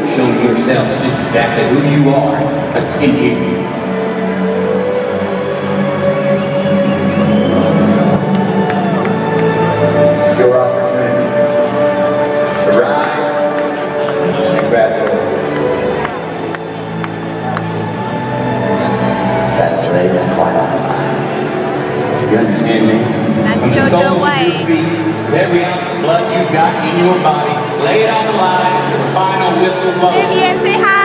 have shown yourselves just exactly who you are in here. This is your opportunity to rise and grab hold. Gotta lay that heart on the line. You understand me? From the soles of your feet, with every ounce of blood you got in your body, lay it on the line until the final whistle blows. Vivian, say hi.